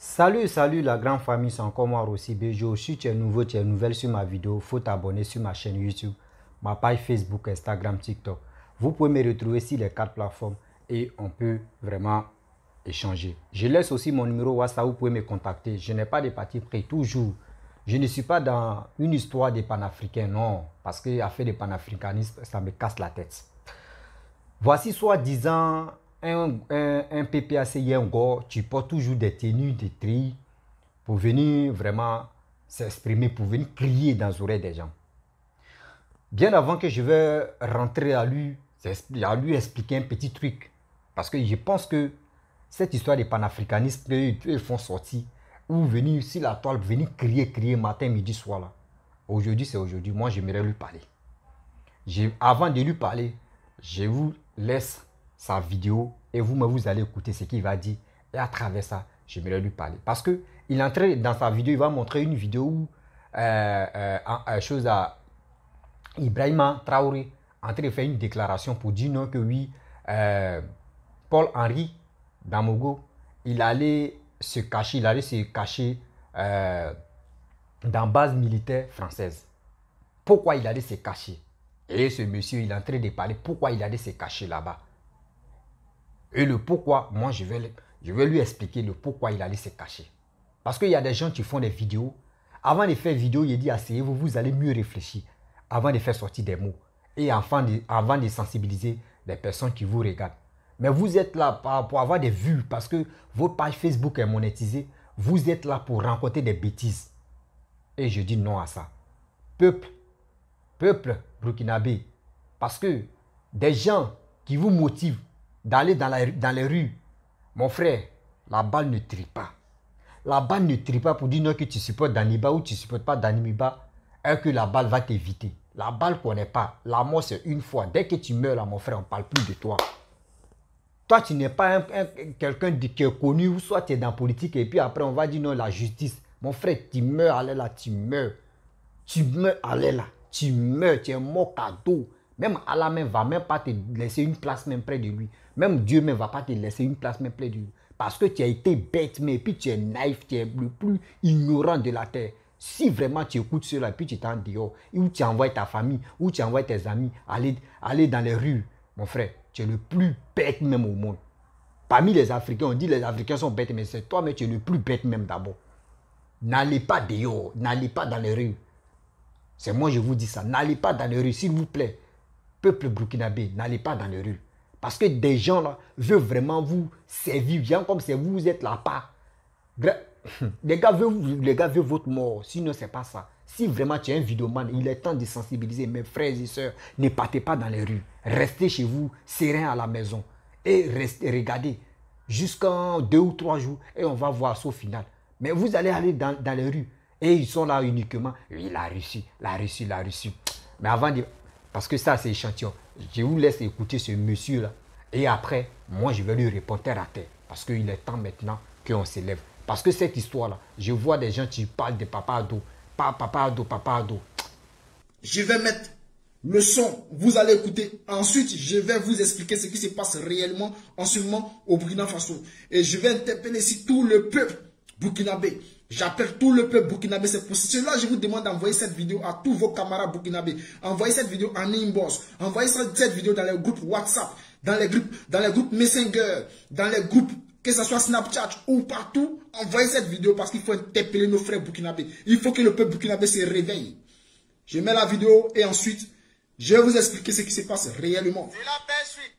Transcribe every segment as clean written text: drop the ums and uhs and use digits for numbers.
Salut la grande famille, c'est encore moi Rossi Bejo. Si tu es nouveau, tu es nouvelle sur ma vidéo, il faut t'abonner sur ma chaîne YouTube, ma page Facebook, Instagram, TikTok. Vous pouvez me retrouver sur les 4 plateformes et on peut vraiment échanger. Je laisse aussi mon numéro WhatsApp, vous pouvez me contacter. Je n'ai pas de parti pris, toujours. Je ne suis pas dans une histoire des panafricains, non. Parce qu'affaire de panafricanisme, ça me casse la tête. Voici soi-disant un PPAC Yengo, tu portes toujours des tenues de tri pour venir vraiment s'exprimer, pour venir crier dans les oreilles des gens. Bien avant que je vais rentrer à lui expliquer un petit truc, parce que je pense que cette histoire de panafricanisme, ils font sortir, ou venir sur la toile, venir crier matin, midi, soir là. Aujourd'hui, c'est aujourd'hui. Moi, j'aimerais lui parler. Avant de lui parler, je vous laisse sa vidéo et vous allez écouter ce qu'il va dire. Et à travers ça, j'aimerais lui parler. Parce que il est entré dans sa vidéo, il va montrer une vidéo où Ibrahima Traoré en train de faire une déclaration pour dire non que oui, Paul-Henri Damogo, il allait se cacher, dans base militaire française. Pourquoi il allait se cacher? Et ce monsieur, il est en train de parler pourquoi il allait se cacher là-bas. Et le pourquoi, moi je vais lui expliquer le pourquoi il allait se cacher. Parce qu'il y a des gens qui font des vidéos. Avant de faire vidéo, il dit asseyez-vous, vous allez mieux réfléchir avant de faire sortir des mots. Et avant de sensibiliser les personnes qui vous regardent. Mais vous êtes là pour avoir des vues parce que votre page Facebook est monétisée. Vous êtes là pour rencontrer des bêtises. Et je dis non à ça. Peuple burkinabé, parce que des gens qui vous motivent d'aller dans les rues, mon frère, la balle ne trie pas. La balle ne trie pas pour dire non que tu supportes Daniba ou tu ne supportes pas Daniba et que la balle va t'éviter. La balle ne connaît pas. La mort, c'est une fois. Dès que tu meurs là, mon frère, on ne parle plus de toi. Toi, tu n'es pas quelqu'un qui est connu ou soit tu es dans la politique et puis après on va dire non, la justice. Mon frère, tu meurs, allez là, tu meurs. Tu meurs, allez là. Tu meurs, tu es mort cadeau. Même Allah même va même pas te laisser une place même près de lui. Même Dieu même va pas te laisser une place même près de lui. Parce que tu as été bête, mais puis tu es naïf, tu es le plus ignorant de la terre. Si vraiment tu écoutes cela, puis tu t'en dehors, ou tu envoies ta famille, ou tu envoies tes amis aller dans les rues, mon frère, tu es le plus bête même au monde. Parmi les Africains, on dit les Africains sont bêtes, mais c'est toi, mais tu es le plus bête même d'abord. N'allez pas dehors, n'allez pas dans les rues. C'est moi, je vous dis ça. N'allez pas dans les rues, s'il vous plaît. Peuple burkinabé, n'allez pas dans les rues. Parce que des gens là veulent vraiment vous servir. Gens comme si vous êtes là-bas. Les gars veulent votre mort. Sinon, c'est pas ça. Si vraiment tu es un vidéoman, il est temps de sensibiliser mes frères et sœurs. Ne partez pas dans les rues. Restez chez vous, serein à la maison. Et regardez jusqu'en 2 ou 3 jours. Et on va voir ça au final. Mais vous allez aller dans les rues. Et ils sont là uniquement. Oui, la Russie. Mais avant de... Parce que ça, c'est échantillon. Je vous laisse écouter ce monsieur-là. Et après, moi, je vais lui répondre terre à terre. Parce qu'il est temps maintenant qu'on s'élève. Parce que cette histoire-là, je vois des gens qui parlent de Papa Ado. Papa Ado. Je vais mettre le son. Vous allez écouter. Ensuite, je vais vous expliquer ce qui se passe réellement en ce moment au Burkina Faso. Et je vais interpeller ici tout le peuple burkinabé. J'appelle tout le peuple burkinabé. C'est pour cela que je vous demande d'envoyer cette vidéo à tous vos camarades burkinabés. Envoyez cette vidéo en inbox. Envoyez cette vidéo dans les groupes WhatsApp, dans les groupes Messenger, dans les groupes, que ce soit Snapchat ou partout. Envoyez cette vidéo parce qu'il faut interpeller nos frères burkinabés. Il faut que le peuple burkinabé se réveille. Je mets la vidéo et ensuite, je vais vous expliquer ce qui se passe réellement. C'est la paix suite.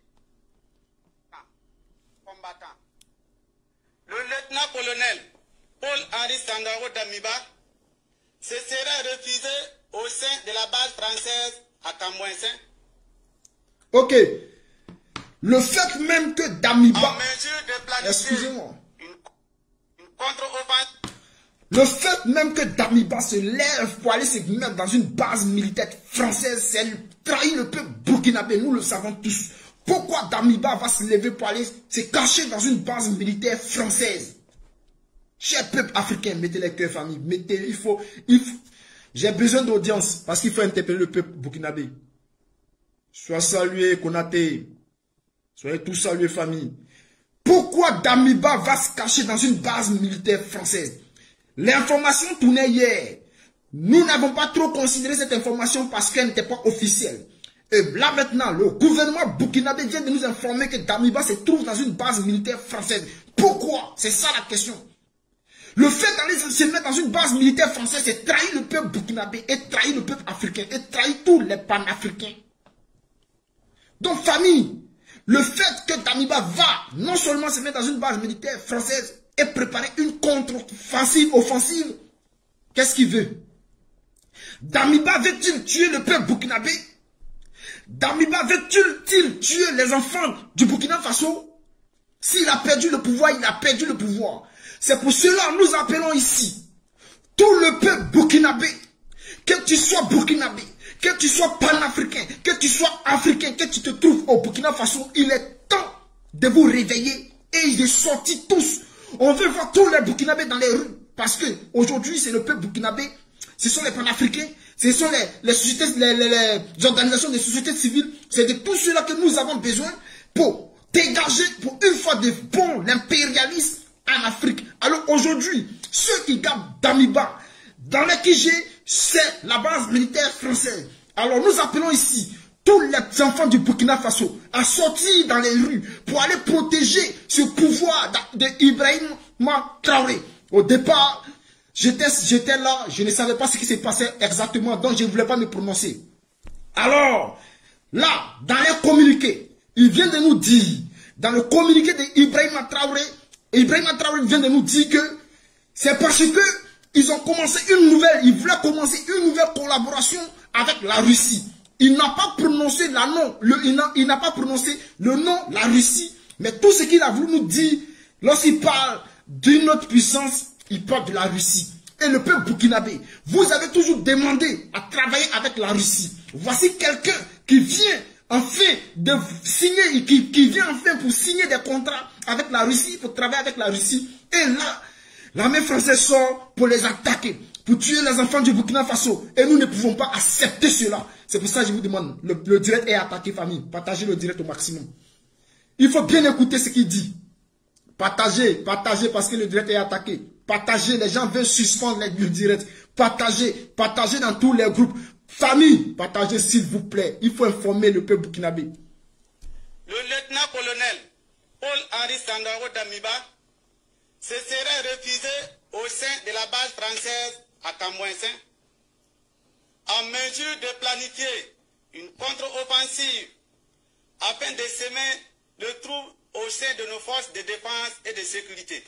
Combattant. Le lieutenant-colonel Paul-Henri Sandaogo Damiba se serait refusé au sein de la base française à Kamouensin. Ok. Le fait même que Damiba... En mesure de planifier excusez-moi. une contre-offensive. Le fait même que Damiba se lève pour aller se mettre dans une base militaire française, c'est trahir le peuple burkinabé. Nous le savons tous. Pourquoi Damiba va se lever pour aller se cacher dans une base militaire française? Cher peuple africain, mettez les cœurs famille. Il faut. J'ai besoin d'audience parce qu'il faut interpeller le peuple burkinabé. Sois salué, Konaté. Soyez tous salués, famille. Pourquoi Damiba va se cacher dans une base militaire française? L'information tournait hier. Nous n'avons pas trop considéré cette information parce qu'elle n'était pas officielle. Et là maintenant, le gouvernement burkinabé vient de nous informer que Damiba se trouve dans une base militaire française. Pourquoi? C'est ça la question. Le fait d'aller se mettre dans une base militaire française, c'est trahir le peuple burkinabé, et trahir le peuple africain, et trahir tous les panafricains. Donc famille, le fait que Damiba va non seulement se mettre dans une base militaire française et préparer une contre-offensive, offensive, qu'est-ce qu'il veut? Damiba veut-il tuer le peuple burkinabé? Damiba veut-il tuer les enfants du Burkina Faso? S'il a perdu le pouvoir, il a perdu le pouvoir. C'est pour cela que nous appelons ici tout le peuple burkinabé, que tu sois burkinabé, que tu sois panafricain, que tu sois africain, que tu te trouves au Burkina Faso, il est temps de vous réveiller et de sortir tous. On veut voir tous les burkinabés dans les rues parce que aujourd'hui c'est le peuple burkinabé, ce sont les panafricains, ce sont les sociétés, les organisations des sociétés civiles, c'est de tout cela que nous avons besoin pour dégager pour une fois de bon l'impérialisme en Afrique. Alors aujourd'hui, ceux qui gardent Damiba dans les KG, c'est la base militaire française. Alors nous appelons ici tous les enfants du Burkina Faso à sortir dans les rues pour aller protéger ce pouvoir d'Ibrahima Traoré. Au départ, j'étais là, je ne savais pas ce qui s'est passé exactement, donc je ne voulais pas me prononcer. Alors, là, dans les communiqués, il vient de nous dire, dans le communiqué d'Ibrahima Traoré, Ibrahima Traoré vient de nous dire que c'est parce que ils ont commencé ils voulaient commencer une nouvelle collaboration avec la Russie. Il n'a pas prononcé il n'a pas prononcé le nom la Russie, mais tout ce qu'il a voulu nous dire, lorsqu'il parle d'une autre puissance, il parle de la Russie. Et le peuple burkinabé, vous avez toujours demandé à travailler avec la Russie. Voici quelqu'un qui vient enfin de signer, qui vient enfin pour signer des contrats avec la Russie, pour travailler avec la Russie. Et là, l'armée française sort pour les attaquer, pour tuer les enfants du Burkina Faso. Et nous ne pouvons pas accepter cela. C'est pour ça que je vous demande, le direct est attaqué, famille. Partagez le direct au maximum. Il faut bien écouter ce qu'il dit. Partagez, partagez parce que le direct est attaqué. Partagez, les gens veulent suspendre le direct. Partagez, partagez dans tous les groupes. Famille, partagez s'il vous plaît. Il faut informer le peuple burkinabé. Le lieutenant-colonel Paul-Henri Sandaogo Damiba se serait refusé au sein de la base française à Kamouensin en mesure de planifier une contre-offensive afin de semer le trouble au sein de nos forces de défense et de sécurité.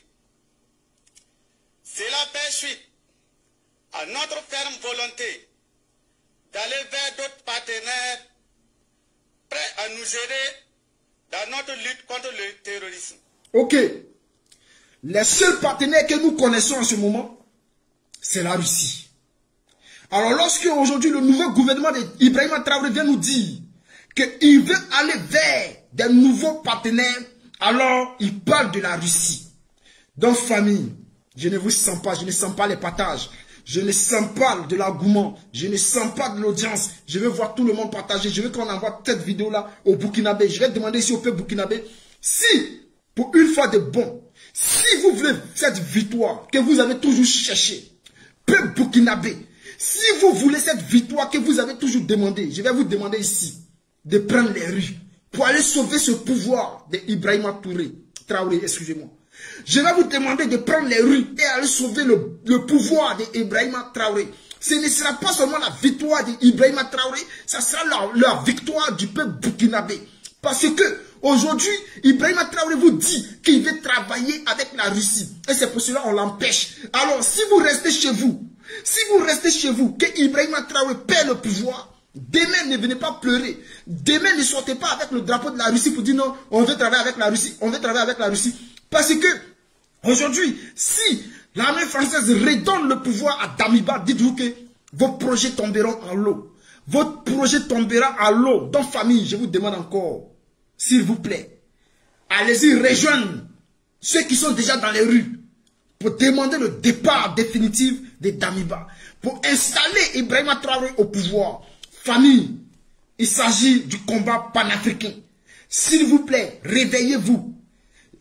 Cela fait suite à notre ferme volonté d'aller vers d'autres partenaires prêts à nous aider dans notre lutte contre le terrorisme. Ok. Les seuls partenaires que nous connaissons en ce moment, c'est la Russie. Alors lorsque aujourd'hui le nouveau gouvernement d'Ibrahima Traoré vient nous dire qu'il veut aller vers des nouveaux partenaires, alors il parle de la Russie. Donc famille, je ne vous sens pas, je ne sens pas les partages. Je ne sens pas de l'engouement, je ne sens pas de l'audience. Je veux voir tout le monde partager. Je veux qu'on envoie cette vidéo-là au Burkinabé. Je vais demander ici au peuple burkinabé si, pour une fois de bon, si vous voulez cette victoire que vous avez toujours cherchée, peuple burkinabé, si vous voulez cette victoire que vous avez toujours demandée, je vais vous demander ici de prendre les rues pour aller sauver ce pouvoir d'Ibrahima Traoré, excusez-moi. Je vais vous demander de prendre les rues et aller sauver le pouvoir d'Ibrahima Traoré. Ce ne sera pas seulement la victoire d'Ibrahima Traoré, ça sera la victoire du peuple burkinabé. Parce que aujourd'hui, Ibrahima Traoré vous dit qu'il veut travailler avec la Russie. Et c'est pour cela qu'on l'empêche. Alors, si vous restez chez vous, que Ibrahima Traoré perd le pouvoir, demain ne venez pas pleurer. Demain ne sortez pas avec le drapeau de la Russie pour dire non, on veut travailler avec la Russie, on veut travailler avec la Russie. Parce que, aujourd'hui, si l'armée française redonne le pouvoir à Damiba, dites-vous que vos projets tomberont à l'eau. Votre projet tombera à l'eau. Donc, famille, je vous demande encore, s'il vous plaît, allez-y rejoindre ceux qui sont déjà dans les rues pour demander le départ définitif de Damiba, pour installer Ibrahima Traoré au pouvoir. Famille, il s'agit du combat panafricain. S'il vous plaît, réveillez-vous.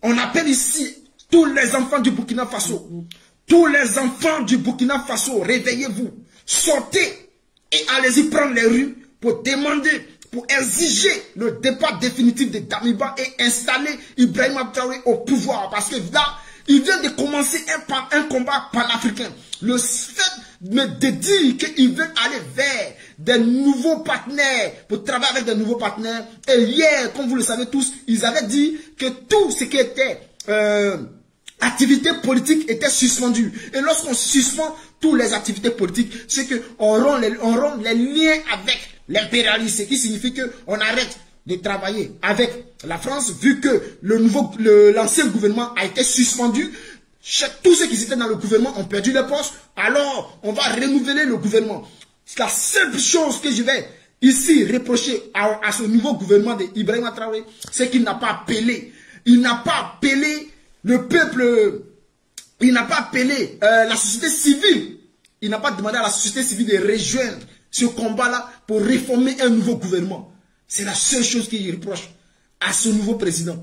On appelle ici tous les enfants du Burkina Faso. Tous les enfants du Burkina Faso, réveillez-vous. Sortez et allez-y prendre les rues pour demander, pour exiger le départ définitif de Damiba et installer Ibrahima Traoré au pouvoir. Parce que là, il vient de commencer un combat panafricain. Le fait de dire qu'il veut aller vers des nouveaux partenaires, pour travailler avec des nouveaux partenaires. Et hier, comme vous le savez tous, ils avaient dit que tout ce qui était activité politique était suspendu. Et lorsqu'on suspend toutes les activités politiques, c'est qu'on rompt les liens avec l'impérialisme, ce qui signifie qu'on arrête de travailler avec la France, vu que l'ancien gouvernement a été suspendu. Tous ceux qui étaient dans le gouvernement ont perdu les postes, alors on va renouveler le gouvernement. La seule chose que je vais ici reprocher à ce nouveau gouvernement d'Ibrahima Traoré, c'est qu'il n'a pas appelé. Il n'a pas appelé le peuple, il n'a pas appelé la société civile. Il n'a pas demandé à la société civile de rejoindre ce combat-là pour réformer un nouveau gouvernement. C'est la seule chose qu'il reproche à ce nouveau président.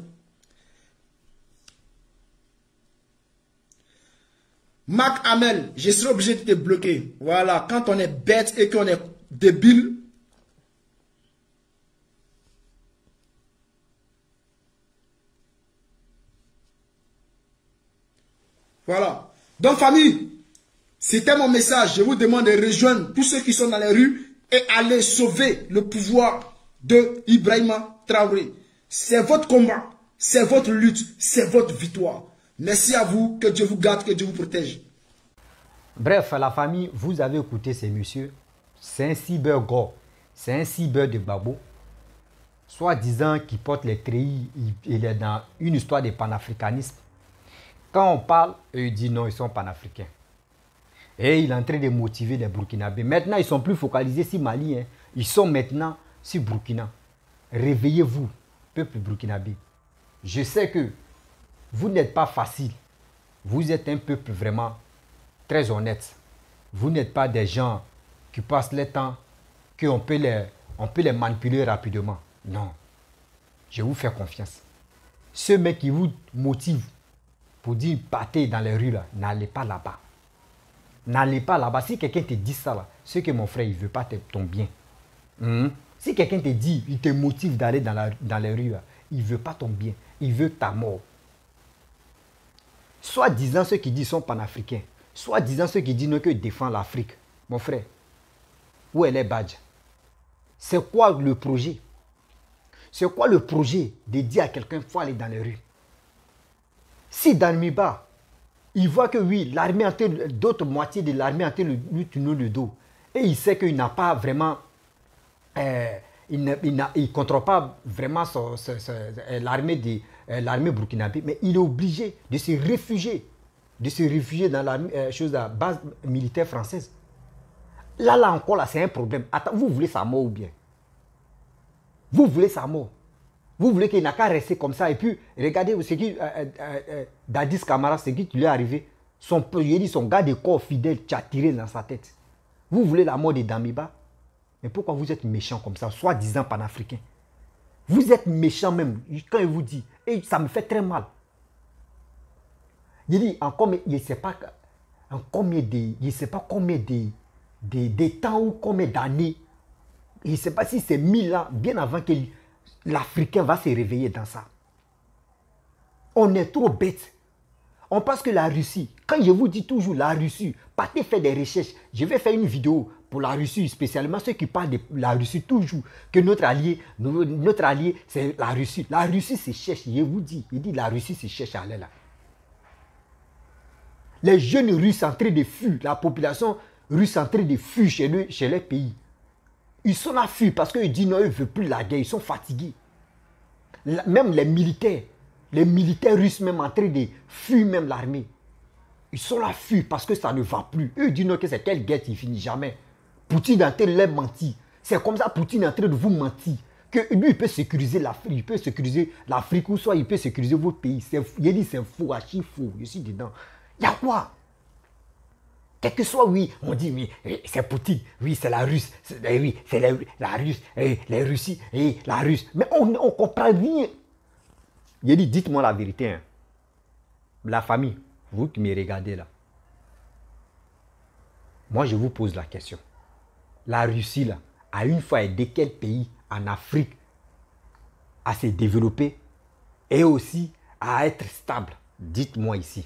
Marc Hamel, je serai obligé de te bloquer. Voilà, quand on est bête et qu'on est débile. Voilà. Donc famille, c'était mon message. Je vous demande de rejoindre tous ceux qui sont dans les rues et aller sauver le pouvoir de Ibrahima Traoré. C'est votre combat, c'est votre lutte, c'est votre victoire. Merci à vous, que Dieu vous garde, que Dieu vous protège. Bref, la famille, vous avez écouté ces messieurs. C'est un cyber-gore, c'est un cyber de babo. Soi-disant qui porte les treillis, il est dans une histoire de panafricanisme. Quand on parle, il dit non, ils sont panafricains. Et il est en train de motiver les Burkinabés. Maintenant, ils ne sont plus focalisés sur Mali. Hein. Ils sont maintenant sur Burkina. Réveillez-vous, peuple burkinabé. Je sais que vous n'êtes pas facile. Vous êtes un peuple vraiment très honnête. Vous n'êtes pas des gens qui passent le temps, qu'on peut les manipuler rapidement. Non. Je vous fais confiance. Ceux mecs qui vous motivent pour dire partez dans les rues, n'allez pas là-bas. N'allez pas là-bas. Si quelqu'un te dit ça, c'est que mon frère, il ne veut pas ton bien. Si quelqu'un te dit, il te motive d'aller dans les rues, il ne veut pas ton bien. Il veut ta mort. Soit disant ceux qui disent sont panafricains, soit disant ceux qui disent non, qu'ils défendent l'Afrique. Mon frère, où est les badges? C'est quoi le projet? C'est quoi le projet de dire à quelqu'un qu'il faut aller dans les rues? Si dans Miba, il voit que oui, l'armée d'autres moitiés de l'armée en train de lui tourner le dos, et il sait qu'il n'a pas vraiment, il ne contrôle pas vraiment l'armée burkinabé, mais il est obligé de se réfugier dans la base militaire française. Là encore, là, c'est un problème. Attends, vous voulez sa mort ou bien? Vous voulez sa mort? Vous voulez qu'il n'a qu'à rester comme ça? Et puis, regardez ce qui Dadis Camara, ce qui lui est arrivé. Son gars de corps fidèle qui a tiré dans sa tête. Vous voulez la mort de Damiba? Mais pourquoi vous êtes méchant comme ça, soi-disant panafricain? Vous êtes méchant même, quand il vous dit. Et ça me fait très mal. Il dit, il ne sait pas combien de temps ou combien d'années. Il ne sait pas si c'est 1000 ans, bien avant que l'Africain va se réveiller dans ça. On est trop bêtes. On pense que la Russie, quand je vous dis toujours la Russie, partez faire des recherches. Je vais faire une vidéo pour la Russie, spécialement ceux qui parlent de la Russie toujours, que notre allié c'est la Russie. La Russie se cherche, je vous dis, il dit la Russie se cherche à aller là. Les jeunes Russes en train de fuir, la population russe en train de fuir chez les pays. Ils sont là fuir parce qu'ils disent non, ils ne veulent plus la guerre, ils sont fatigués. Même les militaires russes même en train de fuir même l'armée. Ils sont là fuir parce que ça ne va plus. Eux disent non, que c'est quelle guerre qui finit jamais. Poutine est en train de les mentir. C'est comme ça Poutine est en train de vous mentir. Que lui, il peut sécuriser l'Afrique, il peut sécuriser l'Afrique ou soit il peut sécuriser votre pays. Il dit c'est faux, archi faux. Je suis dedans. Il y a quoi? Quel que soit, oui, on dit oui, c'est Poutine, oui, c'est la Russe, oui, c'est la Russe, les Russies, la Russe. Mais on ne comprend rien. Il dit, dites-moi la vérité. Hein. la famille, vous qui me regardez là, moi je vous pose la question. La Russie là, a une fois aidé quel pays en Afrique à se développer et aussi à être stable? Dites-moi ici.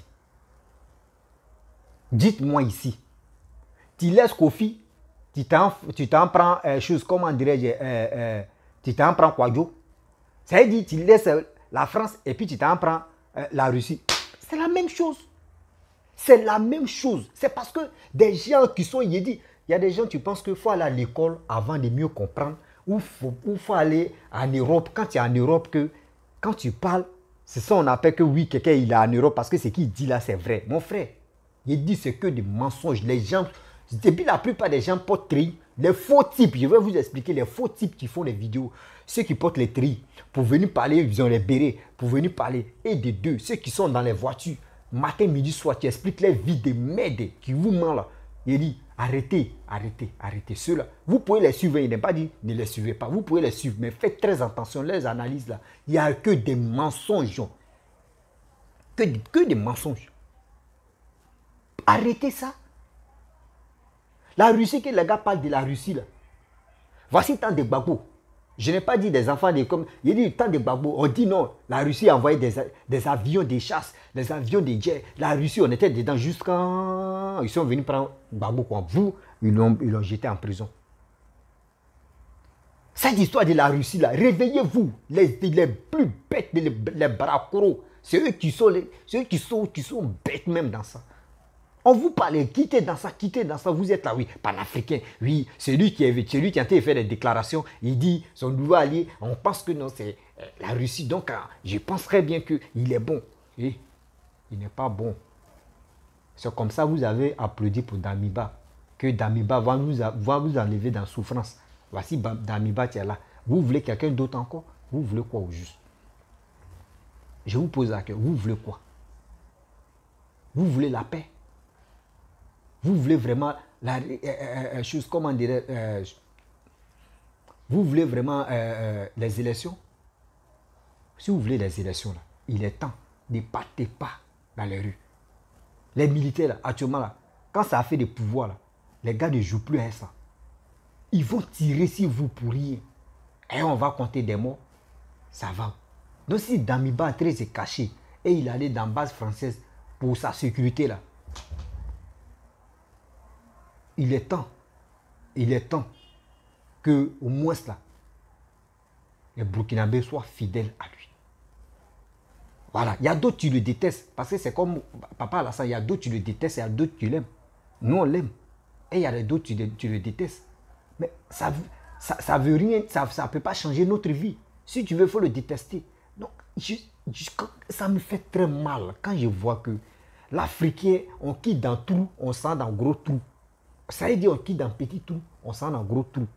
Dites-moi ici. Tu laisses Kofi, tu t'en prends chose, comment dirais-je, tu t'en prends Kwadjo. Ça veut dire tu laisses la France et puis tu t'en prends la Russie. C'est la même chose. C'est la même chose. C'est parce que des gens qui sont yédis, il y a des gens qui pensent qu'il faut aller à l'école avant de mieux comprendre, ou faut aller en Europe. Quand tu es en Europe, que quand tu parles, c'est ça on appelle que oui, quelqu'un il est en Europe parce que ce qu'il dit là, c'est vrai. Mon frère, il dit c'est que des mensonges. Les gens, depuis la plupart des gens portent tri, les faux types, je vais vous expliquer les faux types qui font les vidéos. Ceux qui portent les tri, pour venir parler, ils ont les bérets, pour venir parler. Et des deux, ceux qui sont dans les voitures, matin, midi, soir, tu expliques les vies de merde qui vous mentent là. Il dit, arrêtez, arrêtez, arrêtez. Ceux-là, vous pouvez les suivre. Il n'est pas dit, ne les suivez pas. Vous pouvez les suivre, mais faites très attention. Les analyses là, il n'y a que des mensonges. Que des mensonges. Arrêtez ça. La Russie, que les gars parlent de la Russie là. Voici tant de babos. Je n'ai pas dit des enfants de comme. Il dit tant de babos. On dit non. La Russie a envoyé des avions, des chasses, des avions, des jets. La Russie, on était dedans jusqu'à. Ils sont venus prendre babou quoi. Vous, ils l'ont jeté en prison. Cette histoire de la Russie là, réveillez-vous. Les plus bêtes, les bracoros. C'est eux qui sont bêtes même dans ça. On vous parle, quittez dans ça, vous êtes là, oui, panafricain, oui, c'est lui qui est en train de faire des déclarations, il dit, son nouveau allié, on pense que non, c'est la Russie, donc je pense très bien qu'il est bon. Et il n'est pas bon. C'est comme ça vous avez applaudi pour Damiba, que Damiba va vous enlever dans la souffrance. Voici Damiba, tu es là. Vous voulez quelqu'un d'autre encore? Vous voulez quoi au juste? Je vous pose la question, vous voulez quoi? Vous voulez la paix? Vous voulez vraiment la chose, comment dirais vous voulez vraiment les élections? Si vous voulez les élections, là, il est temps, ne partez pas dans les rues. Les militaires, là, actuellement, là, quand ça a fait des pouvoirs, là, les gars ne jouent plus à ça. Ils vont tirer si vous pour rien. Et on va compter des morts. Ça va. Donc si Damiba est caché et il allait dans la base française pour sa sécurité, là, il est temps que au moins là, les Burkinabés soient fidèles à lui. Voilà, il y a d'autres qui le détestent, parce que c'est comme Papa Alassane, il y a d'autres qui le détestent, il y a d'autres qui l'aiment. Nous on l'aime, et il y a d'autres qui le détestent. Mais ça veut rien, ça ne peut pas changer notre vie. Si tu veux, il faut le détester. Donc, ça me fait très mal quand je vois que l'Africain, on quitte dans trou, on sent dans gros trou. Ça veut dire on quitte dans petit trou, on sent dans gros trou.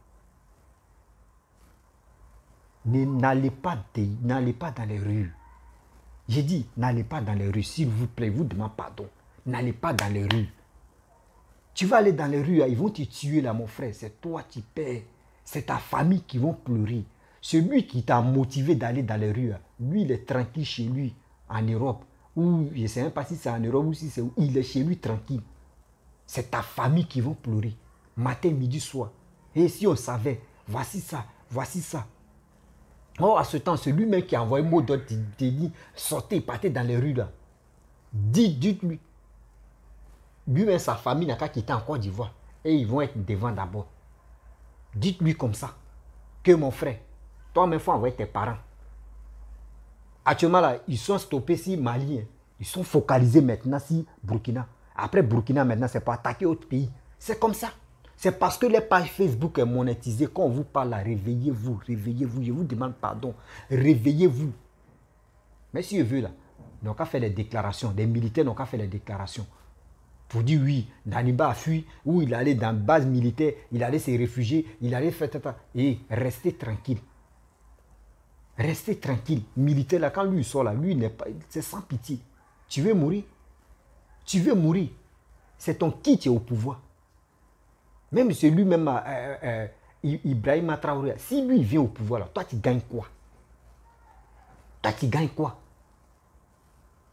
N'allez pas dans les rues. J'ai dit, n'allez pas dans les rues, s'il vous plaît, vous demande pardon. N'allez pas dans les rues. Tu vas aller dans les rues, ils vont te tuer là, mon frère. C'est toi qui paies. C'est ta famille qui vont pleurer. Celui qui t'a motivé d'aller dans les rues, lui, il est tranquille chez lui, en Europe. Ou je ne sais même pas si c'est en Europe ou si c'est où. Il est chez lui tranquille. C'est ta famille qui vont pleurer. Matin, midi, soir. Et si on savait, voici ça, voici ça. Oh, à ce temps, c'est lui-même qui a envoyé un mot d'ordre, il dit, sortez, partez dans les rues là. Dites-lui. Lui-même, sa famille n'a qu'à quitter en Côte d'Ivoire. Et ils vont être devant d'abord. Dites-lui comme ça. Que mon frère, toi-même, il faut envoyer tes parents. Actuellement, là, ils sont stoppés si Mali. Ils sont focalisés maintenant si Burkina. Après Burkina, maintenant, c'est pour attaquer autre pays. C'est comme ça. C'est parce que les pages Facebook sont monétisées. Quand on vous parle, réveillez-vous, réveillez-vous. Je vous demande pardon. Réveillez-vous. Mais si je veux, là, ils n'ont qu'à faire des déclarations. Les militaires n'ont qu'à faire des déclarations. Pour dire oui, Damiba a fui, ou il allait dans une base militaire, il allait se réfugier, il allait faire ça. Et restez tranquille. Restez tranquille. Militaire, là, quand lui sort là, lui, c'est sans pitié. Tu veux mourir? Tu veux mourir? C'est ton qui est au pouvoir. Même si lui-même, Ibrahim Traoré, si lui vient au pouvoir, là, toi, tu gagnes quoi? Toi, tu gagnes quoi?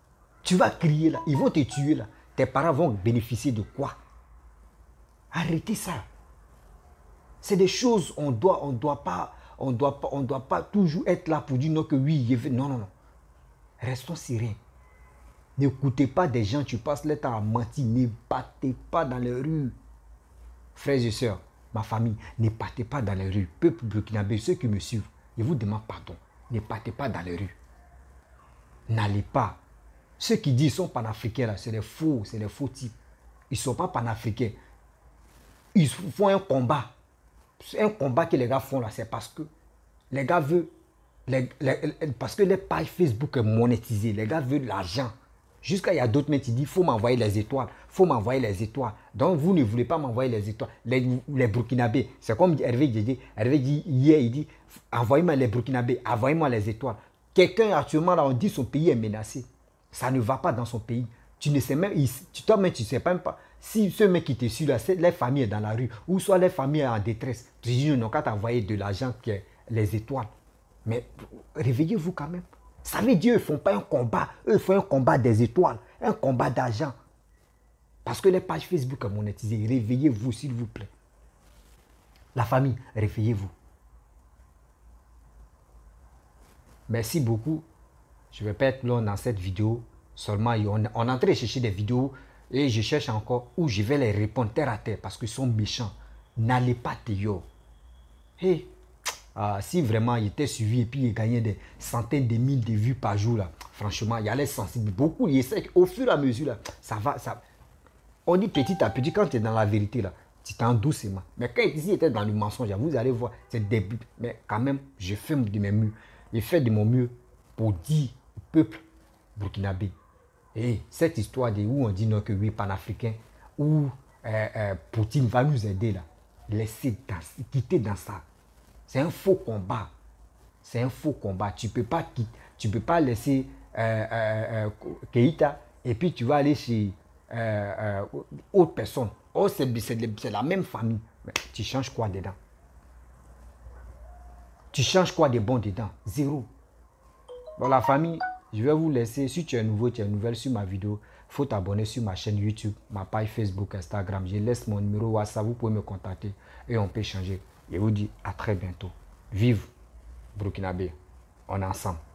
Tu vas crier là, ils vont te tuer là. Tes parents vont bénéficier de quoi? Arrêtez ça. C'est des choses, on doit pas toujours être là pour dire non que oui, non, non, non. Restons sereins. N'écoutez pas des gens, tu passes le temps à mentir. Ne battez pas dans les rues. Frères et sœurs, ma famille, ne battez pas dans les rues. Peuple burkinabé, ceux qui me suivent, je vous demande pardon. Ne battez pas dans les rues. N'allez pas. Ceux qui disent qu'ils sont panafricains, là, c'est des faux types. Ils ne sont pas panafricains. Ils font un combat. C'est un combat que les gars font là, c'est parce que les gars veulent, parce que les pages Facebook sont monétisées, les gars veulent l'argent. Jusqu'à il y a d'autres mecs qui disent, il faut m'envoyer les étoiles, il faut m'envoyer les étoiles. Donc vous ne voulez pas m'envoyer les étoiles. Les Burkinabés, c'est comme Hervé dit hier, il dit, envoyez-moi les Burkinabés, envoyez-moi les étoiles. Quelqu'un actuellement là, on dit son pays est menacé. Ça ne va pas dans son pays. Tu ne sais même, toi-même tu ne sais même pas. Si ce mec qui te suit là, les familles sont dans la rue, ou soit les familles en détresse, tu dis non, qu'à t'envoyer de l'argent, les étoiles. Mais réveillez-vous quand même. Ça veut dire qu'ils ne font pas un combat. Eux, ils font un combat des étoiles, un combat d'argent. Parce que les pages Facebook sont monétisées. Réveillez-vous, s'il vous plaît. La famille, réveillez-vous. Merci beaucoup. Je ne vais pas être long dans cette vidéo. Seulement, on est en train de chercher des vidéos et je cherche encore où je vais les répondre terre à terre parce qu'ils sont méchants. N'allez pas Théo. Hey, si vraiment il était suivi et puis il gagnait des centaines de mille de vues par jour, là, franchement, il allait sensibiliser. Beaucoup, il essaie au fur et à mesure, là, ça va. On dit petit à petit, quand tu es dans la vérité, là, tu t'en doucement. Mais quand il était dans le mensonge, vous allez voir, c'est début. Mais quand même, je fais de mes mieux. Je fais de mon mieux pour dire au peuple burkinabé. Et cette histoire de où on dit non que oui, panafricain, où Poutine va nous aider là, laissez quitter dans ça. C'est un faux combat. C'est un faux combat. Tu ne peux pas laisser Keïta et puis tu vas aller chez autre personne. Oh, c'est la même famille. Mais tu changes quoi dedans? Tu changes quoi de bon dedans? Zéro. Dans la famille, je vais vous laisser. Si tu es nouveau, tu es nouvelle sur ma vidéo, il faut t'abonner sur ma chaîne YouTube, ma page Facebook, Instagram. Je laisse mon numéro WhatsApp, vous pouvez me contacter et on peut échanger. Je vous dis à très bientôt. Vive Burkinabé, on est ensemble.